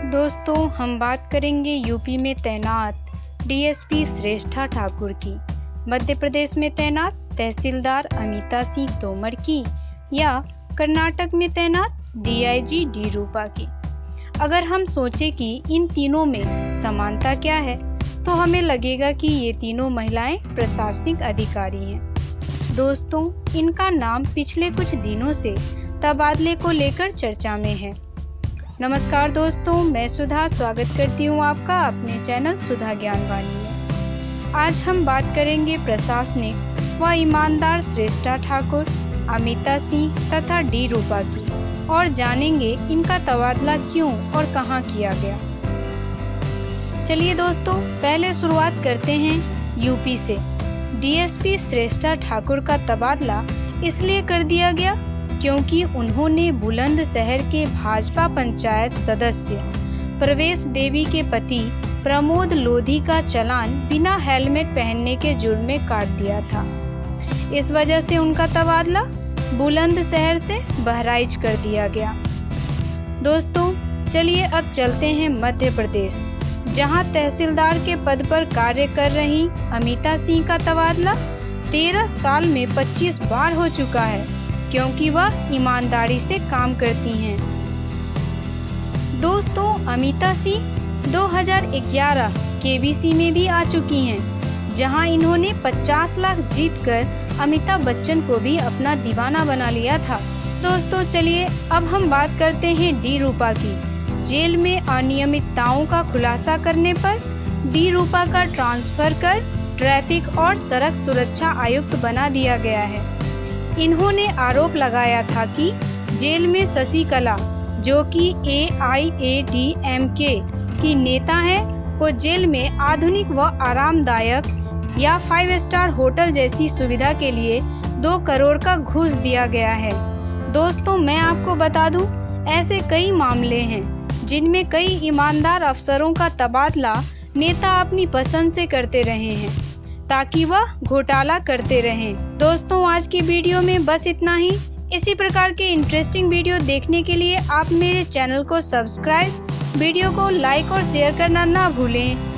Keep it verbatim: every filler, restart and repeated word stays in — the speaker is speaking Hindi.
दोस्तों हम बात करेंगे यूपी में तैनात डीएसपी श्रेष्ठा ठाकुर की, मध्य प्रदेश में तैनात तहसीलदार अमिता सिंह तोमर की या कर्नाटक में तैनात डीआईजी डी रूपा की। अगर हम सोचें कि इन तीनों में समानता क्या है तो हमें लगेगा कि ये तीनों महिलाएं प्रशासनिक अधिकारी हैं। दोस्तों इनका नाम पिछले कुछ दिनों से तबादले को लेकर चर्चा में है। नमस्कार दोस्तों, मैं सुधा स्वागत करती हूँ आपका अपने चैनल सुधा ज्ञानवाणी में। आज हम बात करेंगे प्रशासनिक व ईमानदार श्रेष्ठा ठाकुर, अमिता सिंह तथा डी रूपा की और जानेंगे इनका तबादला क्यों और कहां किया गया। चलिए दोस्तों पहले शुरुआत करते हैं यूपी से। डीएसपी श्रेष्ठा ठाकुर का तबादला इसलिए कर दिया गया क्योंकि उन्होंने बुलंदशहर के भाजपा पंचायत सदस्य प्रवेश देवी के पति प्रमोद लोधी का चालान बिना हेलमेट पहनने के जुर्म में काट दिया था। इस वजह से उनका तबादला बुलंदशहर से बहराइच कर दिया गया। दोस्तों चलिए अब चलते हैं मध्य प्रदेश, जहां तहसीलदार के पद पर कार्य कर रही अमिता सिंह का तबादला तेरह साल में पच्चीस बार हो चुका है क्योंकि वह ईमानदारी से काम करती हैं। दोस्तों अमिता सिंह दो हज़ार ग्यारह केबीसी में भी आ चुकी हैं, जहां इन्होंने पचास लाख जीतकर अमिताभ बच्चन को भी अपना दीवाना बना लिया था। दोस्तों चलिए अब हम बात करते हैं डी रूपा की। जेल में अनियमितताओं का खुलासा करने पर डी रूपा का ट्रांसफर कर ट्रैफिक और सड़क सुरक्षा आयुक्त बना दिया गया है। इन्होंने आरोप लगाया था कि जेल में शशिकला, जो कि ए आई ए डी एम के की नेता है, को जेल में आधुनिक व आरामदायक या फाइव स्टार होटल जैसी सुविधा के लिए दो करोड़ का घूस दिया गया है। दोस्तों मैं आपको बता दूं, ऐसे कई मामले हैं जिनमें कई ईमानदार अफसरों का तबादला नेता अपनी पसंद से करते रहे हैं ताकि वह घोटाला करते रहें। दोस्तों आज की वीडियो में बस इतना ही। इसी प्रकार के इंटरेस्टिंग वीडियो देखने के लिए आप मेरे चैनल को सब्सक्राइब, वीडियो को लाइक और शेयर करना ना भूलें।